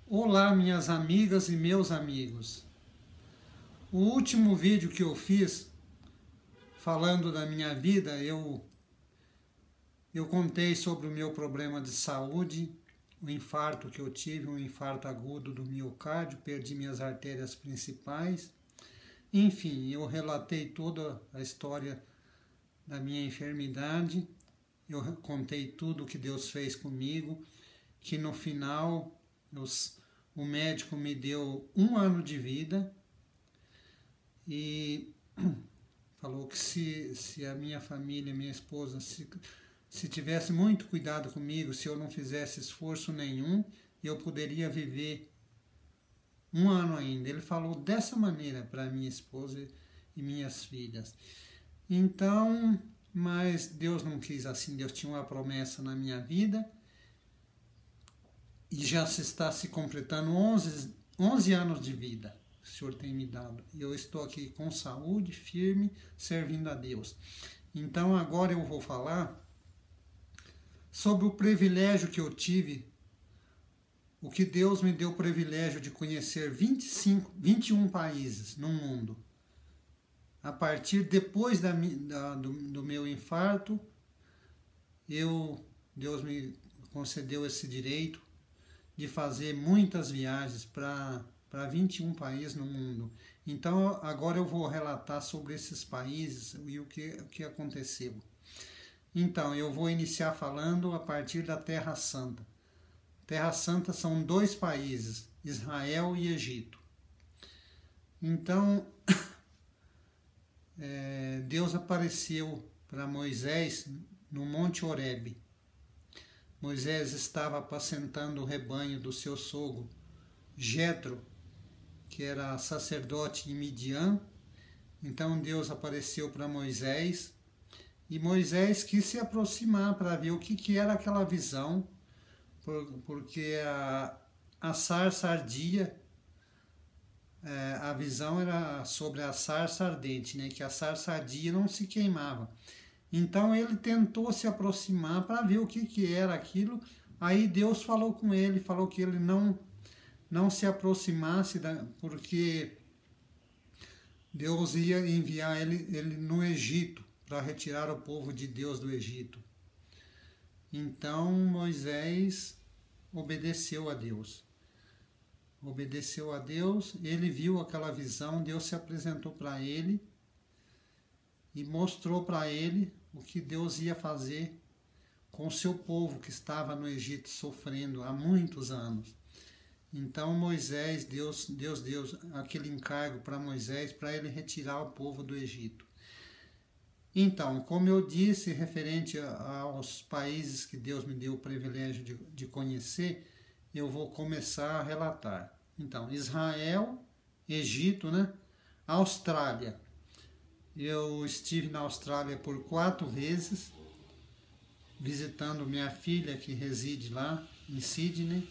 Olá, minhas amigas e meus amigos. O último vídeo que eu fiz falando da minha vida, eu contei sobre o meu problema de saúde, o infarto que eu tive, um infarto agudo do miocárdio, perdi minhas artérias principais. Enfim, eu relatei toda a história da minha enfermidade, eu contei tudo o que Deus fez comigo, que no final o médico me deu 1 ano de vida e falou que se a minha família, minha esposa, se tivesse muito cuidado comigo, se eu não fizesse esforço nenhum, eu poderia viver 1 ano ainda. Ele falou dessa maneira para minha esposa e minhas filhas. Então, mas Deus não quis assim, Deus tinha uma promessa na minha vida e já se está se completando 11 anos de vida que o Senhor tem me dado. E eu estou aqui com saúde, firme, servindo a Deus. Então agora eu vou falar sobre o privilégio que eu tive, o que Deus me deu o privilégio de conhecer 21 países no mundo. A partir depois do meu infarto, Deus me concedeu esse direito de fazer muitas viagens para 21 países no mundo. Então agora eu vou relatar sobre esses países e o que aconteceu. Então eu vou iniciar falando a partir da Terra Santa. Terra Santa são 2 países, Israel e Egito. Então Deus apareceu para Moisés no Monte Horebe. Moisés estava apacentando o rebanho do seu sogro, Jetro, que era sacerdote em Midian. Então Deus apareceu para Moisés e Moisés quis se aproximar para ver o que era aquela visão, porque a sarça ardia. A visão era sobre a sarça ardente, né? Que a sarça ardia e não se queimava. Então ele tentou se aproximar para ver o que era aquilo. Aí Deus falou com ele, falou que ele não se aproximasse, porque Deus ia enviar ele no Egito para retirar o povo de Deus do Egito. Então Moisés obedeceu a Deus. Obedeceu a Deus, ele viu aquela visão, Deus se apresentou para ele e mostrou para ele o que Deus ia fazer com o seu povo que estava no Egito sofrendo há muitos anos. Então Moisés, Deus deu aquele encargo para Moisés para ele retirar o povo do Egito. Então, como eu disse, referente aos países que Deus me deu o privilégio de conhecer, eu vou começar a relatar. Então, Israel, Egito, né? Austrália. Eu estive na Austrália por 4 vezes, visitando minha filha que reside lá, em Sydney.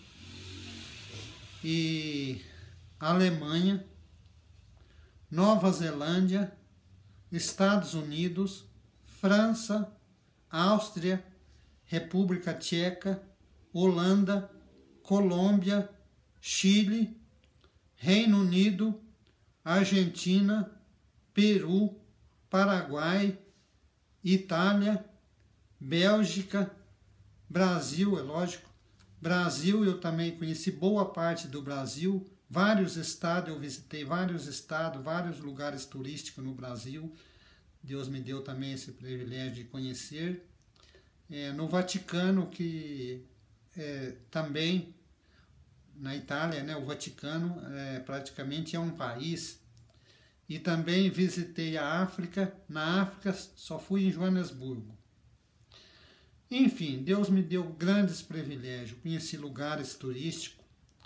E Alemanha, Nova Zelândia, Estados Unidos, França, Áustria, República Tcheca, Holanda, Colômbia, Chile, Reino Unido, Argentina, Peru, Paraguai, Itália, Bélgica, Brasil, é lógico. Brasil, eu também conheci boa parte do Brasil, vários estados, eu visitei vários estados, vários lugares turísticos no Brasil. Deus me deu também esse privilégio de conhecer. No Vaticano, que também na Itália, né, o Vaticano praticamente é um país. E também visitei a África. Na África só fui em Joanesburgo. Enfim, Deus me deu grandes privilégios. Conheci lugares turísticos,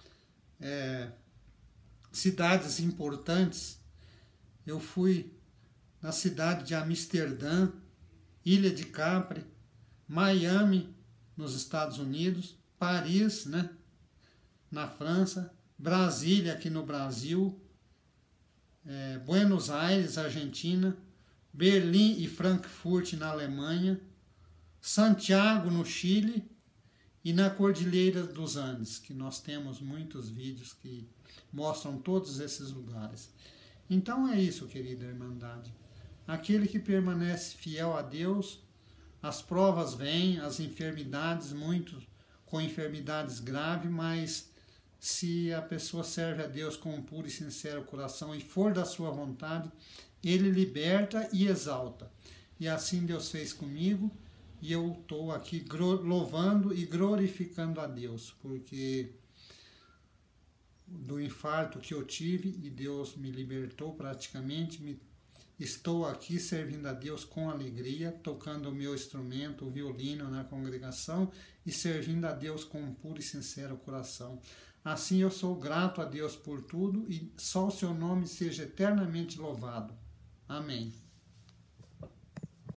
cidades importantes. Eu fui na cidade de Amsterdã, Ilha de Capri, Miami, nos Estados Unidos, Paris, né, na França, Brasília, aqui no Brasil, Buenos Aires, Argentina, Berlim e Frankfurt, na Alemanha, Santiago, no Chile, e na Cordilheira dos Andes, que nós temos muitos vídeos que mostram todos esses lugares. Então é isso, querida Irmandade. Aquele que permanece fiel a Deus, as provas vêm, as enfermidades, muitos com enfermidades graves, mas se a pessoa serve a Deus com um puro e sincero coração e for da sua vontade, Ele liberta e exalta. E assim Deus fez comigo, e eu estou aqui louvando e glorificando a Deus, porque do infarto que eu tive, e Deus me libertou praticamente, estou aqui servindo a Deus com alegria, tocando o meu instrumento, o violino na congregação e servindo a Deus com um puro e sincero coração. Assim eu sou grato a Deus por tudo e só o seu nome seja eternamente louvado. Amém.